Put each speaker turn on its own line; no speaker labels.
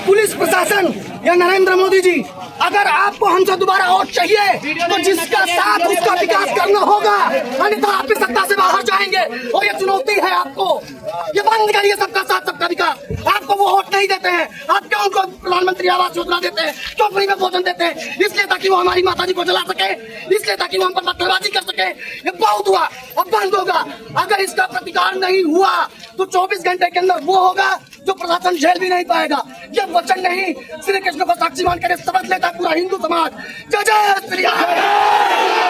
Police प्रशासन या नरेंद्र मोदी जी, अगर आपको हमसे दोबारा वोट चाहिए तो जिसका साथ उसका विकास करना होगा, अन्यथा आप भी सत्ता से बाहर जाएंगे। और ये चुनौती है आपको, ये बंद करिए सबका साथ सबका विकास। आपको वो वोट नहीं देते हैं, आप क्यों उनको प्रधानमंत्री आवास योजना देते हैं, क्यों फ्री में भोजन देते हैं? इसलिए ताकि वो हमारी माता जी को जला सके, इसलिए ताकि वो हम पर पत्थरबाजी कर सके। ये बहुत हुआ, अब बंद होगा। अगर इसका प्रतिकार नहीं हुआ तो 24 घंटे के अंदर वो होगा जो प्रशासन झेल भी नहीं पाएगा। ये वचन नहीं, श्री कृष्ण को साक्षी मान कर शपथ लेता पूरा हिंदू समाज। जय जय श्री राम।